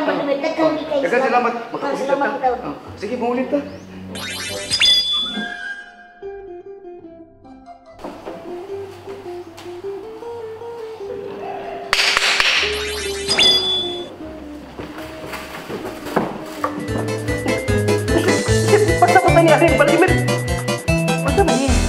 malimit. Daghan kayo. Dagan salamat. Salamat ta. bitaw. Sige, maulit ta. Basta ko tanya rin, malimit. Basta ba niya?